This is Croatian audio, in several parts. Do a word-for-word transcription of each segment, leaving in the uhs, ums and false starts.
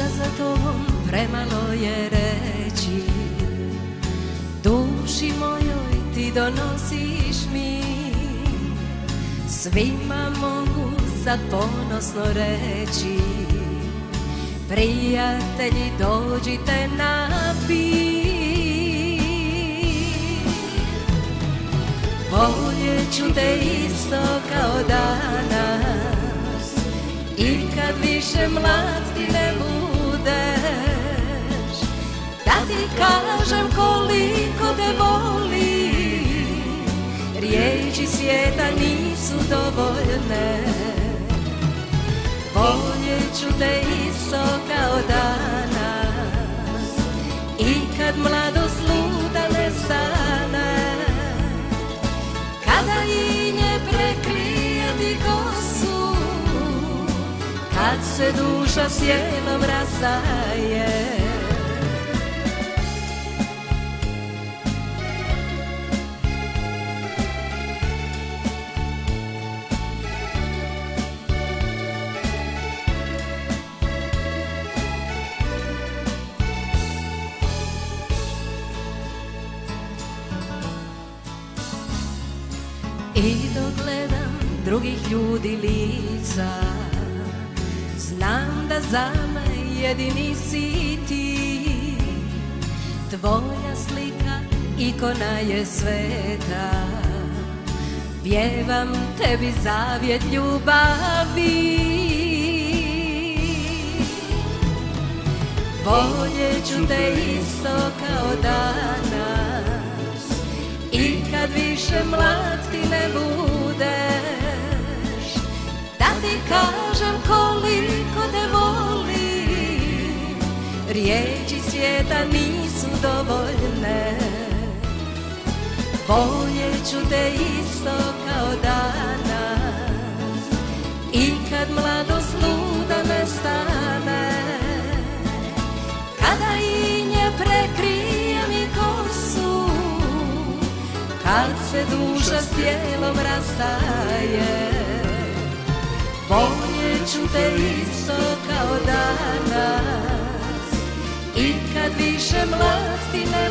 za tobom premalo je reći. Duši mojoj ti donosiš mir, svima mogu sad ponosno reći. Prijatelji, dođite na pir. Voljeću te isto kao danas, i kad više mlad ti ne budeš, da ti kažem koliko te volim. Riječi svijeta nisu dovoljne. Voljeću te isto kao danas, i kad mladost luda nestane, kada i nje prekrije ti kosu, kad se duša s tijelom rastaje. I dok gledam drugih ljudi lica, znam da za me jedini si ti. Tvoja slika ikona je sveta, pjevam tebi zavjet ljubavi. Voljeću te isto kao danas, i kad više mlad ti ne budeš, da ti kažem koliko te volim. Riječi svijeta nisu dovoljne. Voljeću te isto kao danas, i kad mladost luda nestane, kada i nje prekrije mi kosu, kad se duša s tijelom rastaje. Voljeću te isto kao danas, i kad više mlad ti ne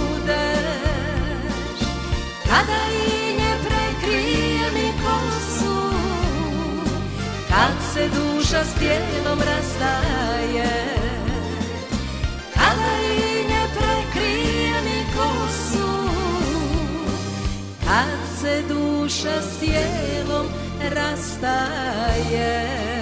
budeš, kada i nje prekrije mi kosu, kad se duša s tijelom rastaje. Kada i nje prekrije mi kosu, kad se duša s tijelom rastaje.